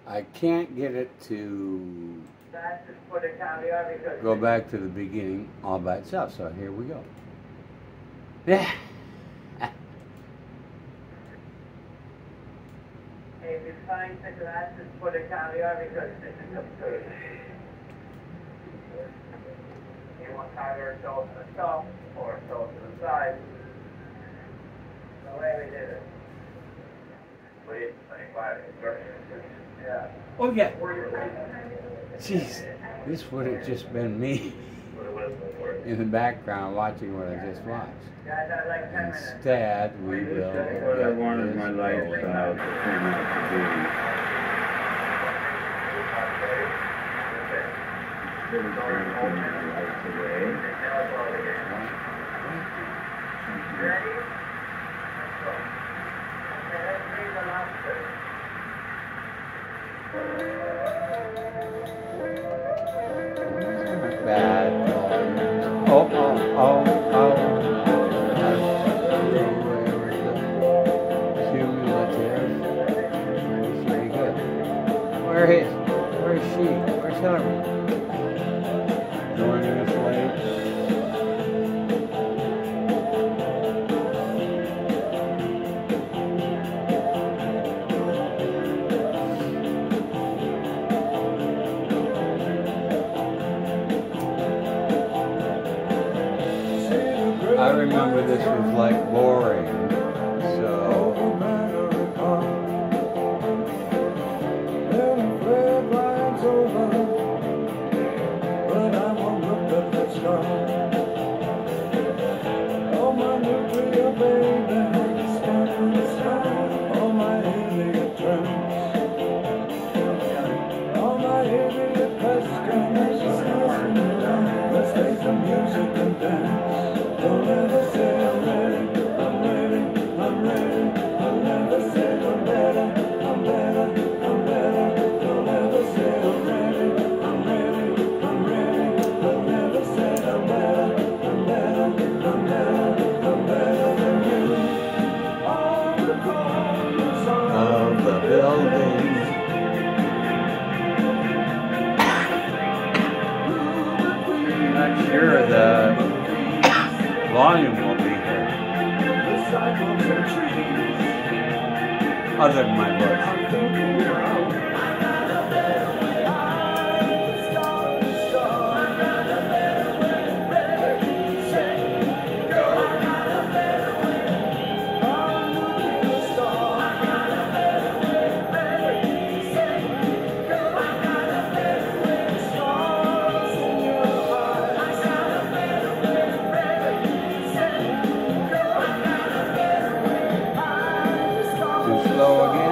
I can't get it to go back to the beginning all by itself. So here we go. Yeah. If you find the glasses for the caviar because this is absurd. You want either a toe to the top or a toe to the side. The way we did it. Please, 25 instructions. Yeah. Oh yeah. Jeez, this would have just been me in the background watching what I just watched. Instead, we will. What I wanted my lifestyle to turn out to be. Really trying to turn my life today. Ready? Okay, let's read the last two. Bad. Oh. Cumulative. Very good. Where is she? Where's Hillary? Joining us late. I remember this was like boring, so all my nuclear babies, all my idiot drums, all my idiot questions. Let's take some music and dance. Don't ever say I'm ready, I'm ready, I'm ready. I'll never say I'm better, I'm better, I'm better. Don't ever say I'm ready, I'm ready, I'm ready. I'll never say I'm better, I'm better, I'm better, I'm better than you. All the corners of the building. I'm not sure the volume will be here, other than my voice. Too slow again.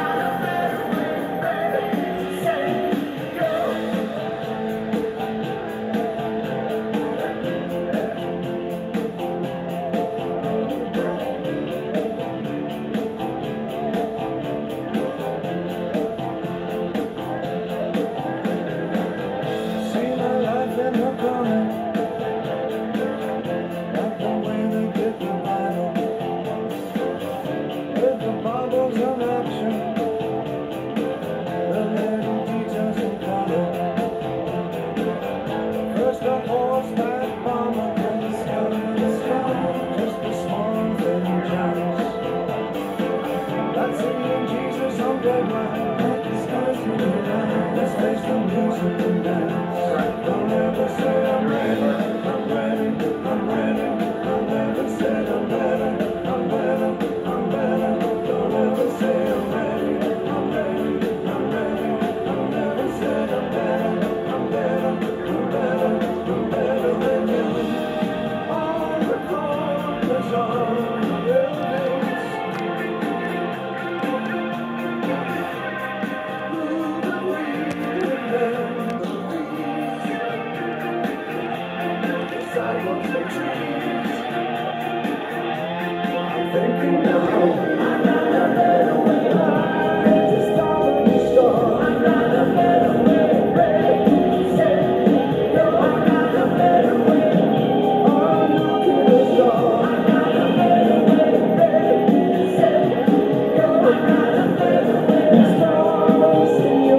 see my life in the corner. Like the way they did the Bible. With the bubbles of action, the little details in color. First a horseback bomber, then the sky, just the swans and giants. That's seeing Jesus on deadline, like the skies in the night. Let's face the music and dance. Don't ever say I'm ready, I'm ready, I'm ready. I'll never say I'm better, I'm better, I'm better. Don't ever say I'm ready, I'm ready, I'm ready. I'll never say I'm better, I'm better, I'm better, I'm better than you. All the corners on the buildings. Sidewalks and trees. I'm thinking now. Just start the storm. I'm not a better way. Ready, set, go. I'm not a better way. Oh, look at the storm. I'm not a better way. Ready, set, go. I'm not a better way. Stars in your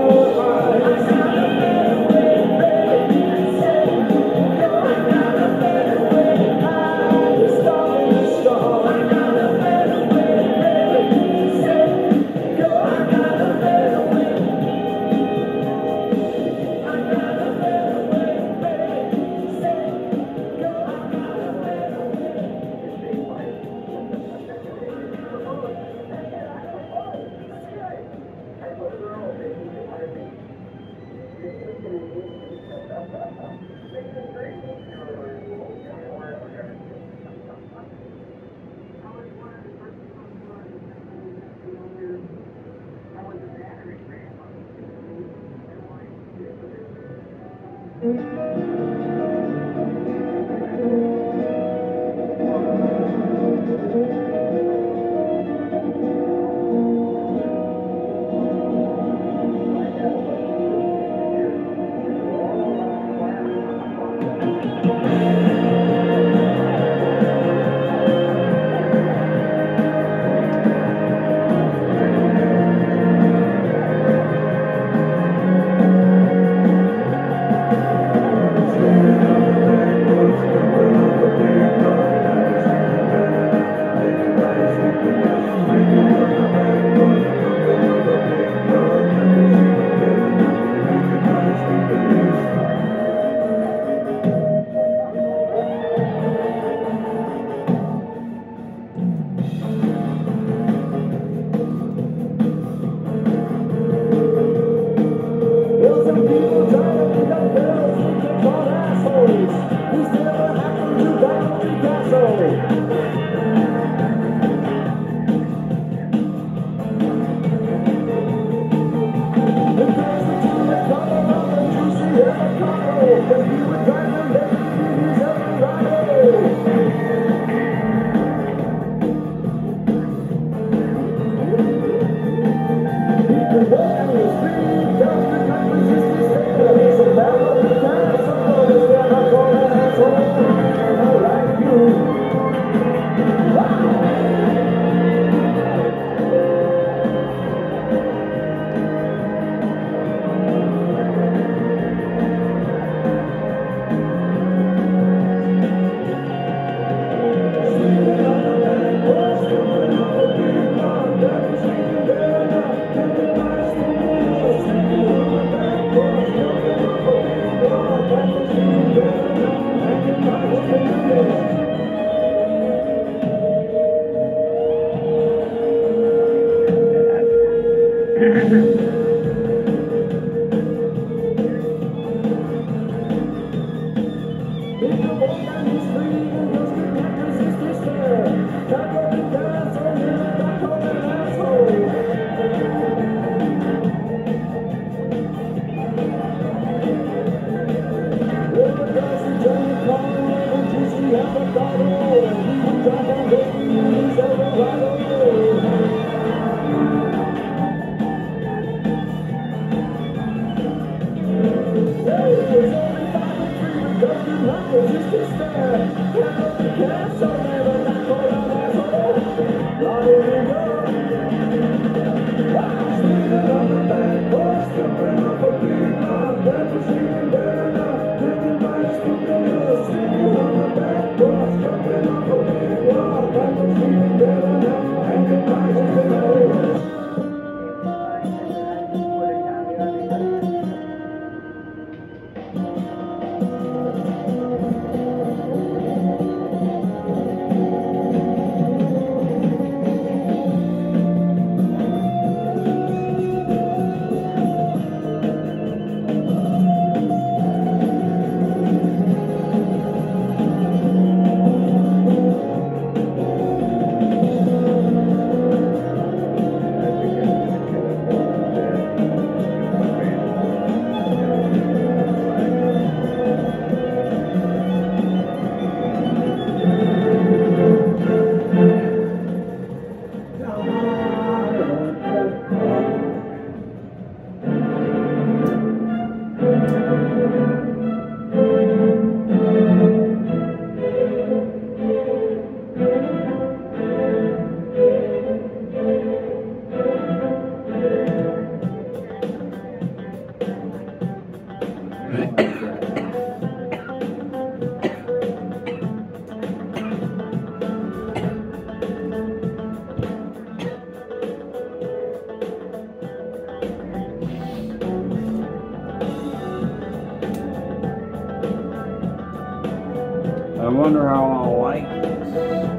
I wonder how I'll like this.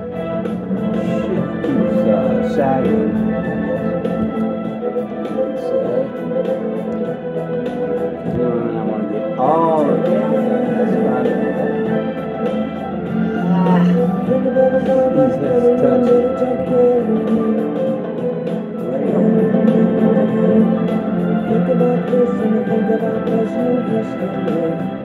Shit keeps sagging. I want to get all of it. That's about it. Just touch it. Think about this and think about this new history.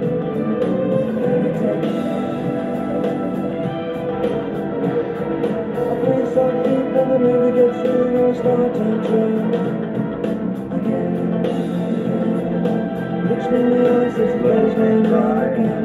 your attention again. Looks me in the eyes as the bells ring out again.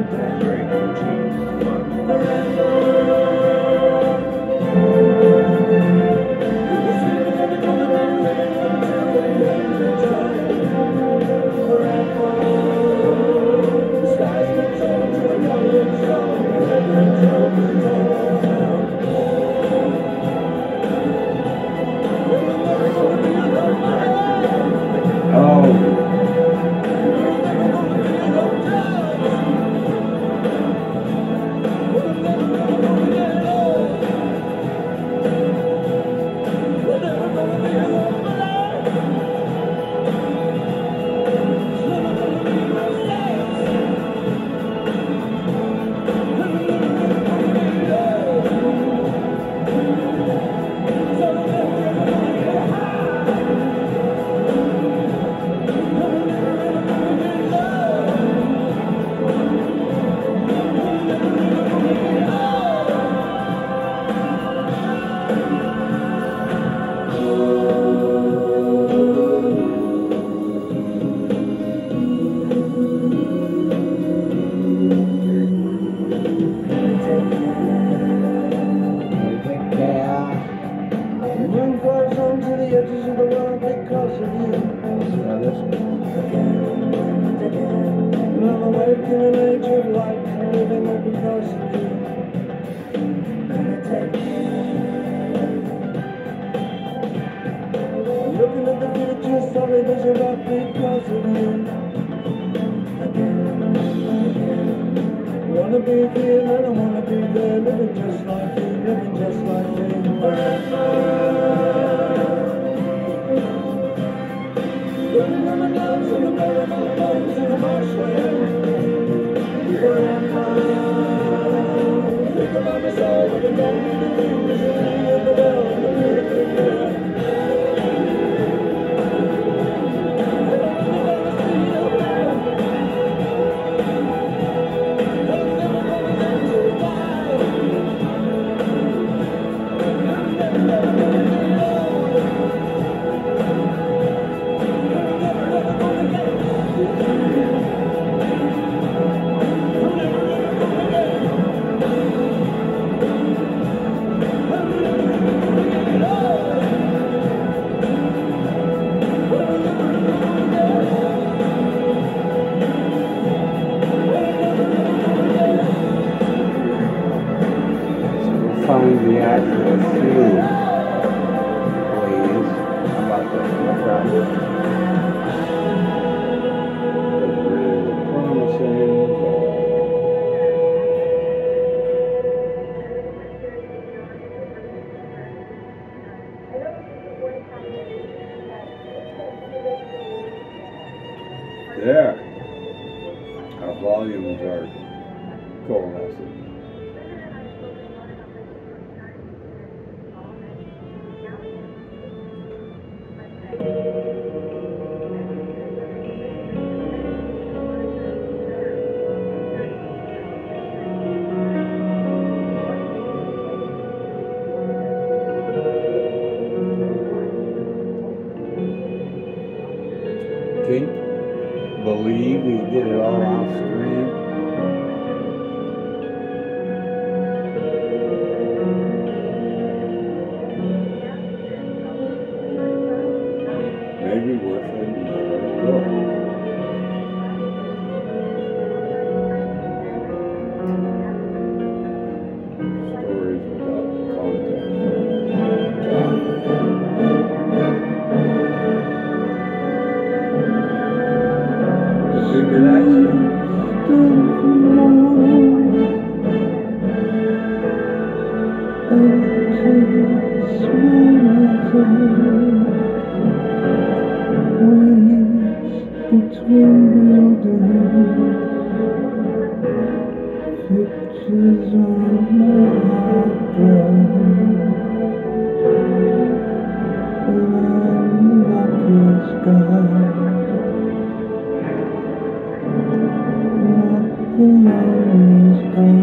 Looking at the future, sorry, there's a rock because of you. Wanna be here and I wanna be there, living just like you, living just like me. Looking at the clouds and the paramount bones in the marshland. Think about me so, but the don't need to think, there's a tree in the bell, and the beautiful girl. Find the actual shoe, please. How about this? What's that? There. Our volumes are coalescing. Can't believe he did it all off screen. Maybe worth another look. Stories without context. Figure that shit. Pictures on my hard drive, around the rocky sky, not the lonely sky.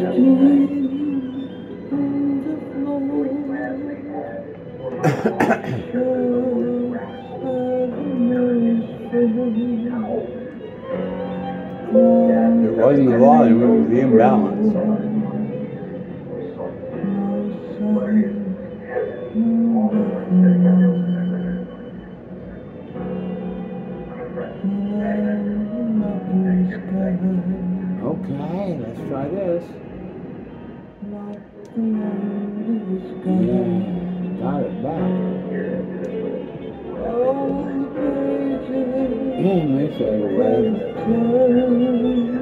It wasn't the volume, it was the imbalance. Okay, let's try this. Yeah, got it back. Yeah, makes it away.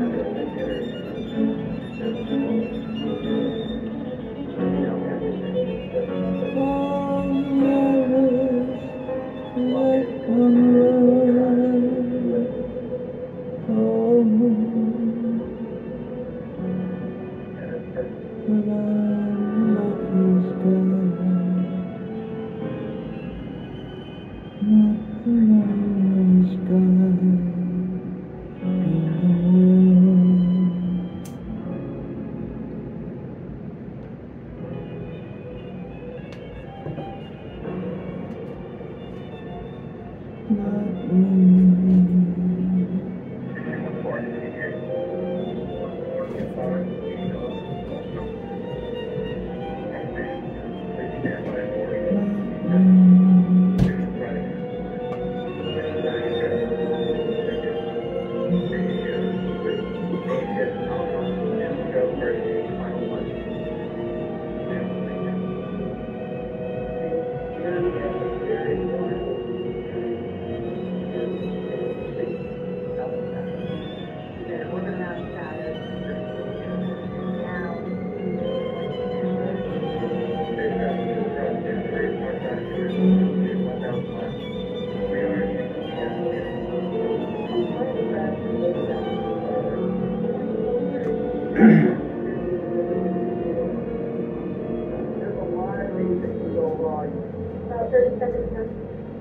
About 30 seconds now.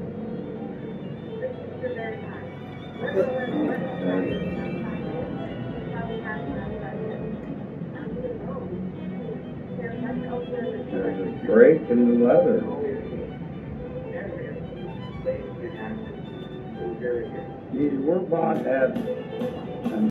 You're very kind. There's a break in the leather. These were bought at